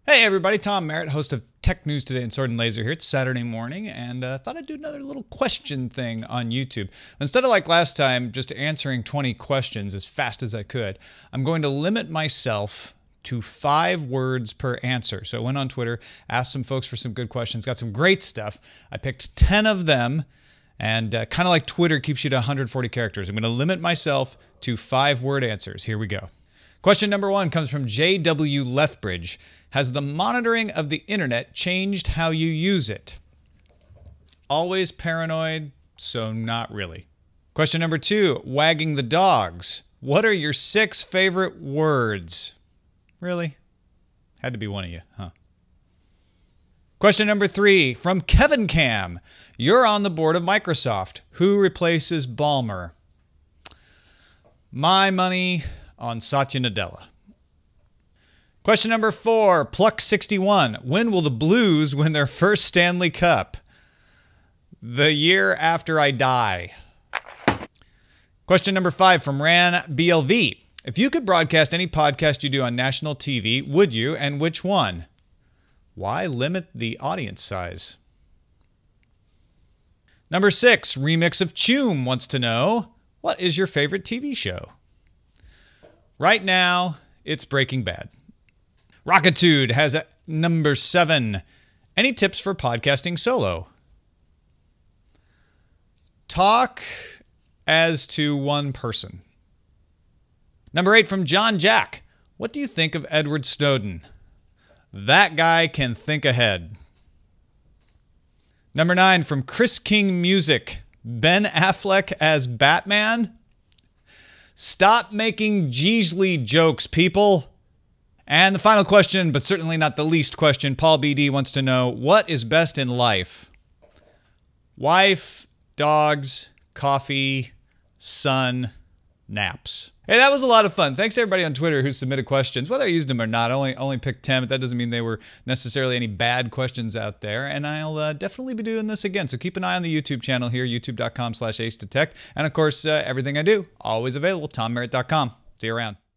Hey everybody, Tom Merritt, host of Tech News Today and Sword and Laser here. It's Saturday morning, and thought I'd do another little question thing on YouTube. Instead of like last time, just answering 20 questions as fast as I could, I'm going to limit myself to 5 words per answer. So I went on Twitter, asked some folks for some good questions, got some great stuff. I picked 10 of them, and kind of like Twitter keeps you to 140 characters. I'm going to limit myself to 5-word answers. Here we go. Question number 1 comes from J.W. Lethbridge. Has the monitoring of the internet changed how you use it? Always paranoid, so not really. Question number 2, wagging the dogs. What are your 6 favorite words? Really? Had to be one of you, huh? Question number 3, from Kevin Cam. You're on the board of Microsoft. Who replaces Ballmer? My money on Satya Nadella. Question number 4, Pluck61. When will the Blues win their first Stanley Cup? The year after I die. Question number 5 from Ran BLV. If you could broadcast any podcast you do on national TV, would you, and which one? Why limit the audience size? Number 6, Remix of Choom wants to know, what is your favorite TV show? Right now, it's Breaking Bad. Rockitude has a number 7. Any tips for podcasting solo? Talk as to one person. Number 8 from John Jack. What do you think of Edward Snowden? That guy can think ahead. Number 9 from Chris King Music. Ben Affleck as Batman? Stop making Jeesley jokes, people. And the final question, but certainly not the least question, Paul BD wants to know, what is best in life? Wife, dogs, coffee, sun, naps. Hey, that was a lot of fun. Thanks to everybody on Twitter who submitted questions, whether I used them or not. I only picked 10, but that doesn't mean they were necessarily any bad questions out there. And I'll definitely be doing this again. So keep an eye on the YouTube channel here, youtube.com/acedetect. And of course, everything I do, always available, tommerritt.com. See you around.